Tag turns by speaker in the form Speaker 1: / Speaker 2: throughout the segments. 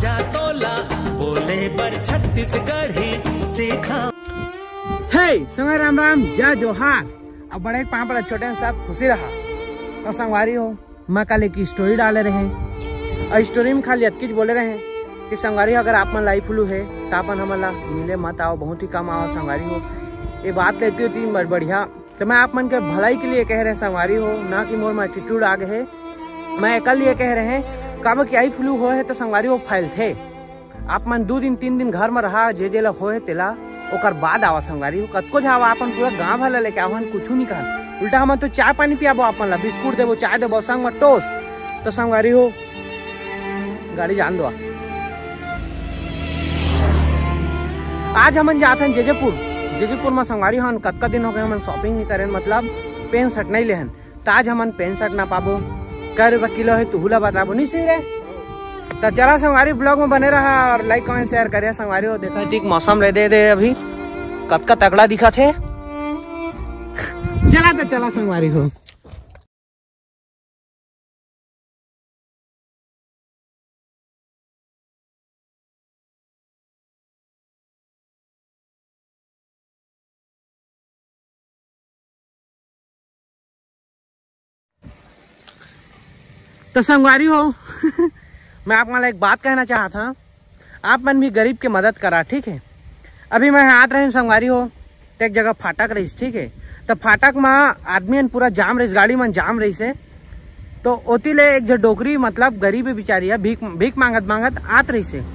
Speaker 1: जा तोला बोले बर छत्तीसगढ़ी सीखा।
Speaker 2: हे संगे राम राम जय जोहार। अब बड़े पाँव पर छोटे सब खुशी रहा। तो संगवारी हो मैं कल एक स्टोरी डाले रहे और स्टोरी में खाली अतकीच बोले रहे कि संगवारी अगर आप मन लाई फ्लू है तो अपन हमला मिले मत आओ, बहुत ही कम आओ संगवारी हो। ये बात लेती होती बढ़िया। तो मैं आप मन के भलाई के लिए कह रहे संगवारी हो, ना कि मोर में एटीट्यूड आ गए है। मैं कल ये कह रहे हैं कब कि आई फ्लू हो है तो संगवारी हो फैल थे। आप मन 2 दिन 3 दिन घर में रहा जे ला हो है तेला ओकर बाद आवा संगवारी हो। कतको जावा अपन पूरा गाँव वाला लेके आओ, कुछ नहीं कहा। उल्टा हम तो चाय पानी पियाबो, अपन ला बिस्कुट देवो, चाय देवो, संग में टोस्ट। तो संगवारी हो गाड़ी जान दो। आज हम जाते हैं जेजेपुर में संगवारी हन। कतका दिन हो गए हम शॉपिंग नहीं करें, मतलब पेन शर्ट नहीं लेहन। तो आज हम पेन शर्ट ना पाबो, कै रुपये किलो है तुहुला बताबो नहीं सही रे। तो चला संगवारी ब्लॉग में बने रहा और लाइक कमेंट शेयर करिए संगवारी हो। देखा ठीक मौसम रह दे अभी कतका तगड़ा दिखा थे। चला संगवारी हो। तो संगवारी हो मैं आप एक बात कहना चाहा था। आप मन भी गरीब की मदद करा, ठीक है। अभी मैं हाथ रही संगवारी हो तो एक जगह फाटक रही, ठीक है। तो फाटक में आदमी पूरा जाम रही, गाड़ी में जाम रही से। तो ओती ले एक जो डोकरी मतलब गरीब बिचारी है भीख मांगत आत रही से।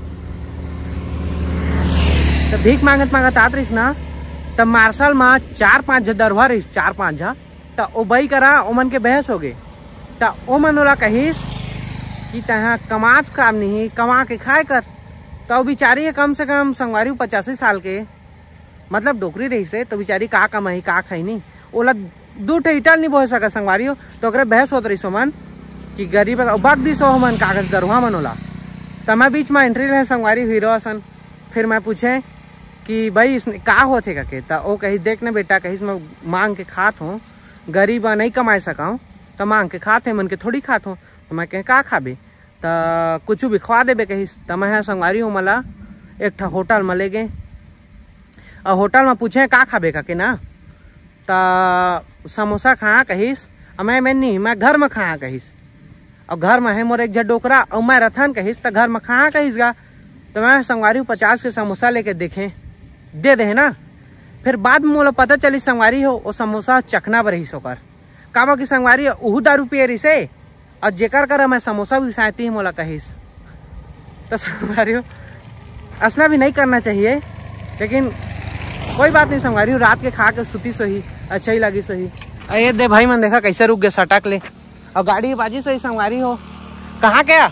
Speaker 2: तो भीख मांगत आत रही ना। तो मार्शल में 4-5 दरवा रही, 4-5 झा। तो ओ बई करा ओमन के बहस हो गए। तो ओ मन ओला कहिस कि तहाँ कमाच काम नहीं कमा के खाए कर। तो बिचारी है कम से कम संगवारी 85 साल के, मतलब डोकरी रही से। तो बिचारी का कमाई का खाई नहीं, ओला 2 इटल नहीं बोल सका संगवारी हो। तो अगर बहस होत रही सो मन कि गरीब बग दी सो मन कागज दरुआ मन ओला। तो मैं बीच में एंट्री रहे संगवारी हीरो असन। फिर मैं पूछे कि भाई इसने का होते का। तो वो कही देख न बेटा, कही मैं मांग के खात हूँ, गरीब नहीं कमाए सका तो मांग के खाते मन के थोड़ी खात हूँ। तो मैं कह का खाबे तो कुछ भी खवा देबे कहिस। तो मैं संगवारी हूँ मला एक ठा होटल में ले गए और होटल में पूछे का खाबे का के ना। तो समोसा खा कहिस, मैं नहीं मैं घर में खा कहिस। और घर में है मोर एक डोकरा और मैं रथन कहिस। तो घर में खा कहिस गा। तो मैं संगवारी 50 के समोसा लेके देखे दे ना। फिर बाद में मोला पता चली संगवारी हो वो समोसा चखना बर रहीस ओकर काबा की संगवारी उहू दारू पिए रही से। और जेकर कर मैं समोसा भी सायती है मोला कहिस। तो संगवारी हो असना भी नहीं करना चाहिए, लेकिन कोई बात नहीं संगवारी हो। रात के खा के सुती सही अच्छा ही लगी सही। ये दे भाई मन देखा कैसे रुक गए सटक ले और गाड़ी बाजी सही संगवारी हो। कहाँ क्या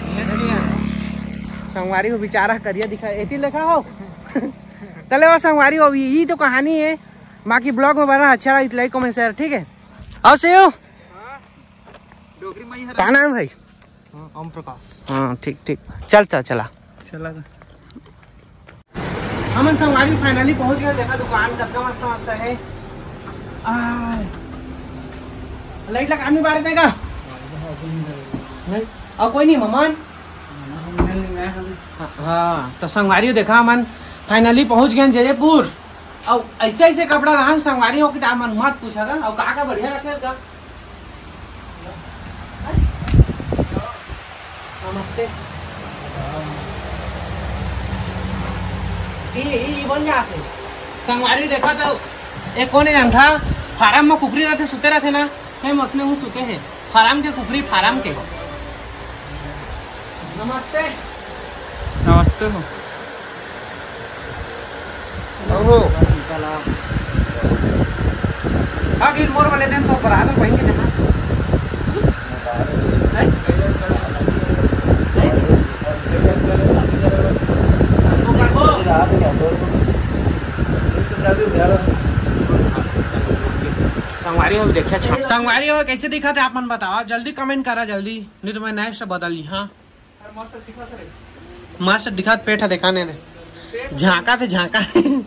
Speaker 2: संगवारी हो बेचारा करिया दिखा एती लिखा हो। तले वो संगवारी हो यही तो कहानी है। बाकी ब्लॉग में बना अच्छा लगा लाइक कमेंट शेयर, ठीक है। आओ से हो क्या नाम भाई?
Speaker 3: ओम प्रकाश।
Speaker 2: हाँ ठीक चला हम संगवारी फाइनली पहुंच गए। देखा दुकान कितना मस्त है। लाइट लगा नहीं बार देगा और कोई नहीं ममान। हाँ तो संगवारी देखा मन फाइनली पहुंच गए जयपुर। और ऐसे कपड़ा रहा संगवारी हो कि मन मत पूछा और का बढ़िया रखेगा। नमस्ते बन जाते संगवारी देखा। तो एक कोने जान था फार्म में कुकरी रहते सुते रहते ना, सेम उसने हूँ सुते हैं फार्म के कुकरी फार्म के। नमस्ते
Speaker 3: हो
Speaker 2: ओहो गिर मोर वाले दिन तो बराबर कहेंगे देखा। संगवारी हो देखिए संगवारी हो कैसे दिखा थे आप मन बताओ जल्दी कमेंट करा जल्दी, नहीं तो मैं नेक्स्ट बदल ली। हाँ मस्त दिखा पेट है दिखाने दे झांका थे झांका।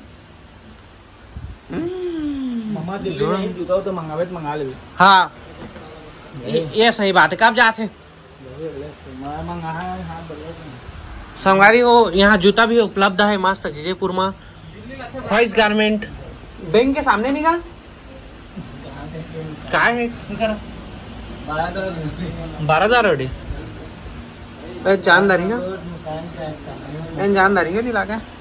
Speaker 3: तो मंगा ले।
Speaker 2: हाँ ये सही बात है। कब जाते संगवारी वो यहाँ जूता भी उपलब्ध है मस्त जयपुर में। ख्वाइस गारमेंट बैंक के सामने नहीं का है 12,000 जानदारी ना जानदारी का दिला का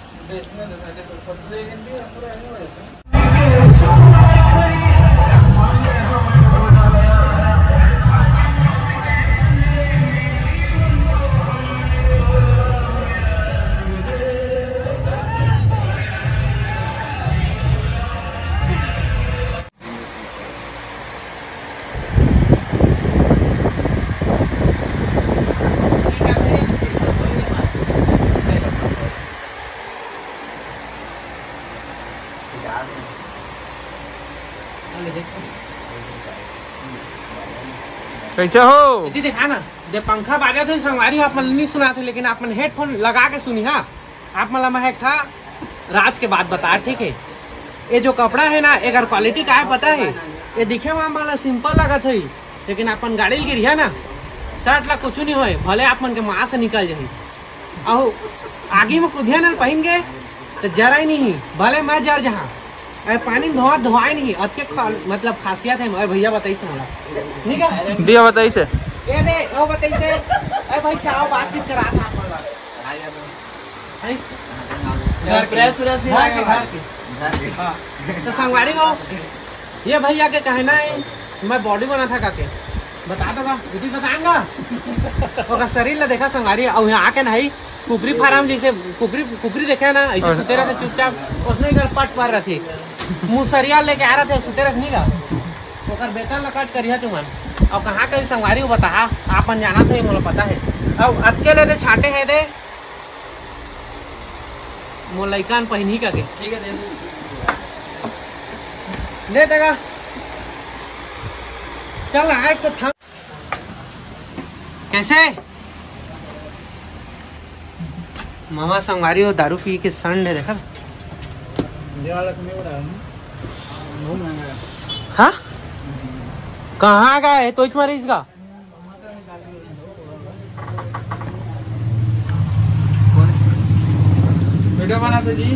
Speaker 3: कैसे हो?
Speaker 2: दीदी देखा ना जब पंखा बाजा थे संगवारी आप मन नहीं सुना थे, लेकिन आप मन हेडफोन लगा के सुनी। हाँ आप मला महक था राज के बात बता, ठीक है। ये जो कपड़ा है ना अगर क्वालिटी का है पता है, ये दिखे में मला सिंपल लगा था, लेकिन अपन गाड़ी गिरी है ना शर्ट ला कुछ नहीं होए, भले आप मन के माँ से निकल जाए। अहो आगे में कुदिया न पहन गए तो जरा ही नहीं, भले मैं जर जहाँ पानी धोआए नहीं अतके मतलब खासियत है। भैया बताइए मला ठीक है
Speaker 3: दिया बताइए से
Speaker 2: ये दे ओ बताइए से अरे भाई से आओ बातचीत करा था घर के हाँ तो संगवारी को ये भैया के कहना है मैं बॉडी बना था काके बता दोगा दीदी बताएंगा ओका शरीर ला देखा संगवारी और यहाँ आके नहीं कुकरी फार्म जैसे कुकरी देखा ना ऐसे सुते रहते चुपचाप उसने इधर पट पर रहे मुसरिया लेके आ रहे थे सुते रखनी का ओकर बेटा लकट करिया तुमन अब कहाँ कहीं संगवारी को बता आपन जाना था मुझे पता है। अब अकेले दे छाटे है दे मोलैकान पहनी का के ठीक है दे देगा चल आए तो थम कैसे मामा संगवारी हो दारू पी के संड देखा हाँ कहाँ का है तो इसमें इसका
Speaker 3: वीडियो बनाते जी।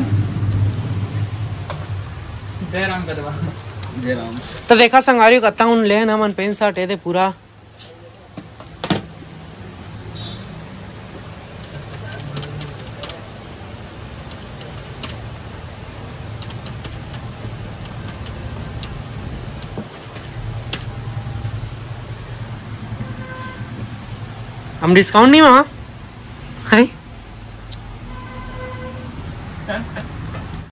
Speaker 3: जय राम का दवा जय राम।
Speaker 2: तो देखा संगवारी कत्ता उन ले ना मन पेन शर्ट है दे पूरा हम डिस्काउंट नहीं वहाँ है